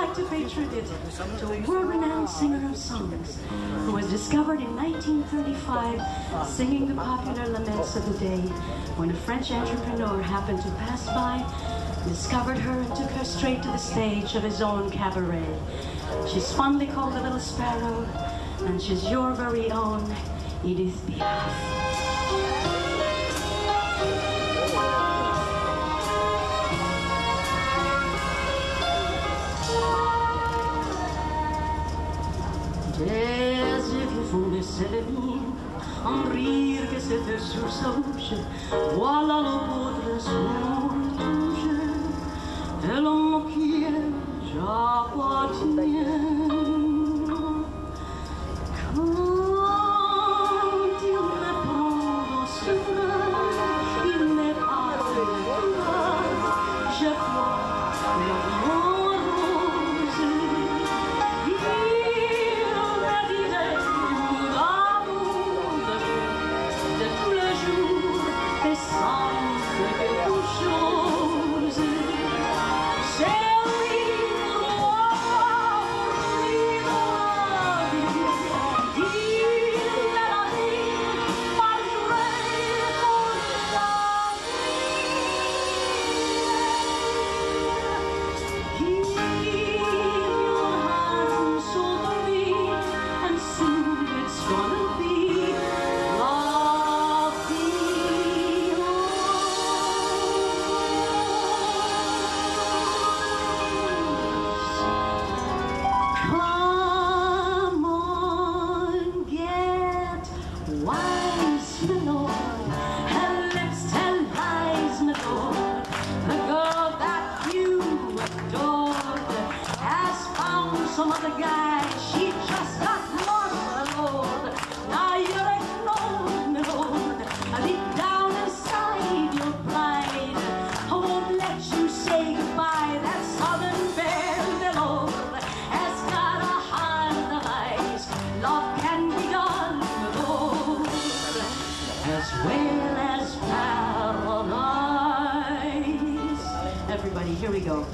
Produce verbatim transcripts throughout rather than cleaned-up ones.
like to pay tribute to a world-renowned singer of songs who was discovered in nineteen thirty-five singing the popular laments of the day when a French entrepreneur happened to pass by, discovered her, and took her straight to the stage of his own cabaret. She's fondly called the Little Sparrow, and she's your very own Edith Piaf. Des yeux qui font baisser les mines, en rire que c'était sur sa bouche, voilà le beau de son touche, et l'homme qui est j'appartiens. Quand il me prend dans ses bras, il me parle de toi, je vois l'amour. Some other guy, she just got lost, Lord. Now you're ignored, me, Lord. Deep down inside your pride, I won't let you say goodbye. That southern belle, Lord, has got a heart of ice. Love can be done, Lord, as well as paradise. Everybody, here we go.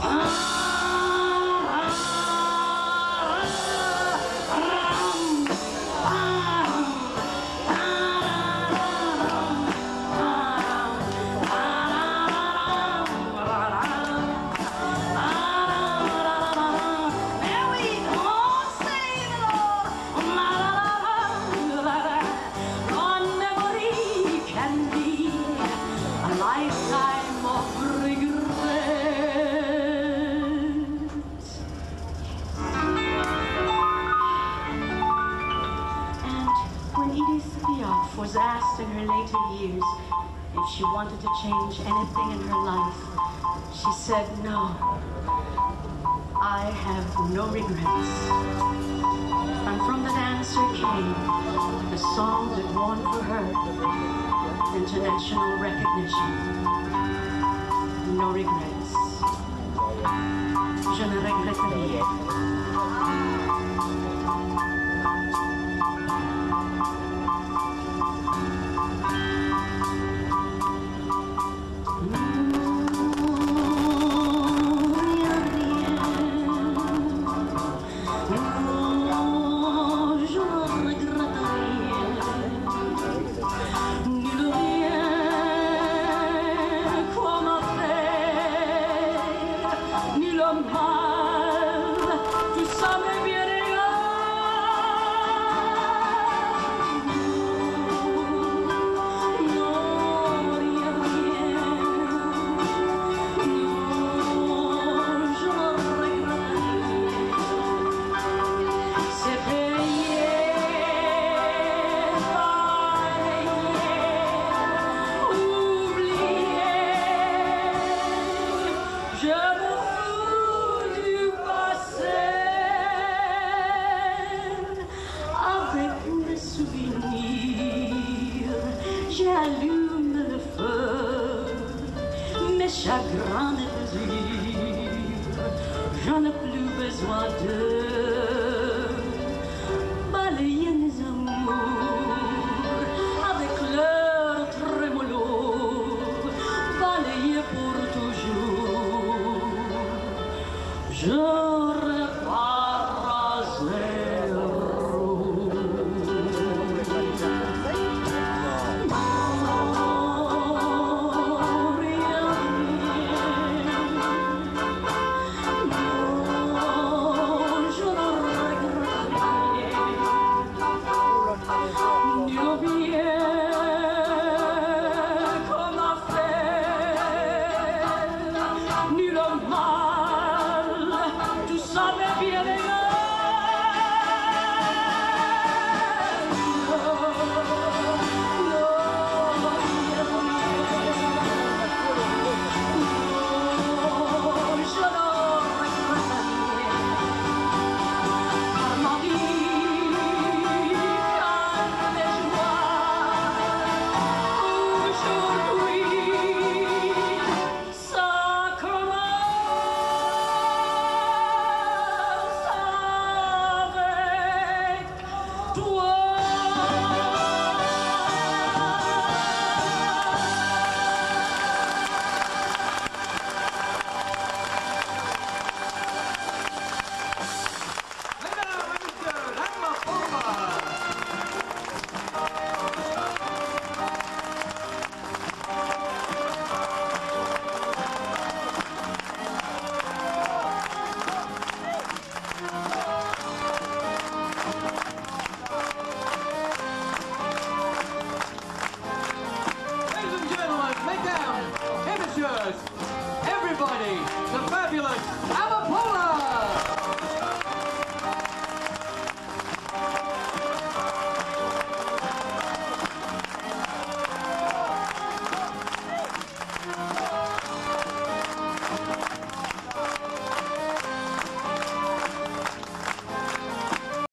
Was asked in her later years if she wanted to change anything in her life, she said, no, I have no regrets. And from that answer came the song that won for her international recognition. No regrets. Je ne regrette rien. J'allume le feu, mes chagrins et désirs, je n'ai plus besoin de balayer mes amours avec leur trémolo, balayer pour toujours. je repars à zéro. Everybody, the fabulous